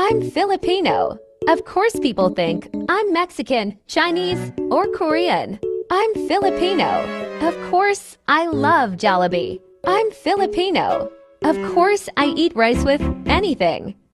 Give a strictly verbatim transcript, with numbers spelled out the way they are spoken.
I'm Filipino. Of course people think I'm Mexican, Chinese, or Korean. I'm Filipino. Of course I love Jollibee. I'm Filipino. Of course I eat rice with anything.